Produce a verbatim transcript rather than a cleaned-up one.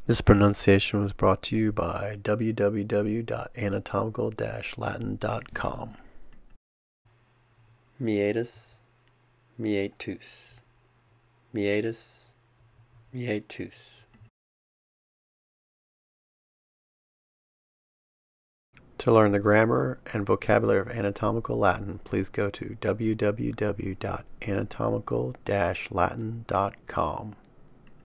This pronunciation was brought to you by w w w dot anatomical dash latin dot com. Meatus, meatus, meatus, meatus. To learn the grammar and vocabulary of anatomical Latin, please go to w w w dot anatomical dash latin dot com.